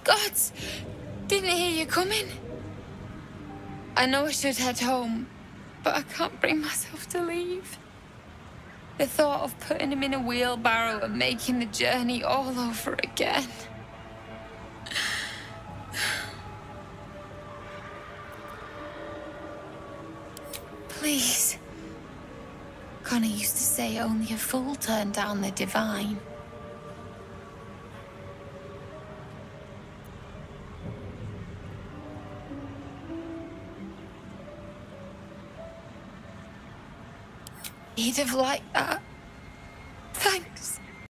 Gods! Didn't hear you coming. I know I should head home, but I can't bring myself to leave. The thought of putting him in a wheelbarrow and making the journey all over again. Please. Connor used to say only a fool turned down the divine. He'd have liked that.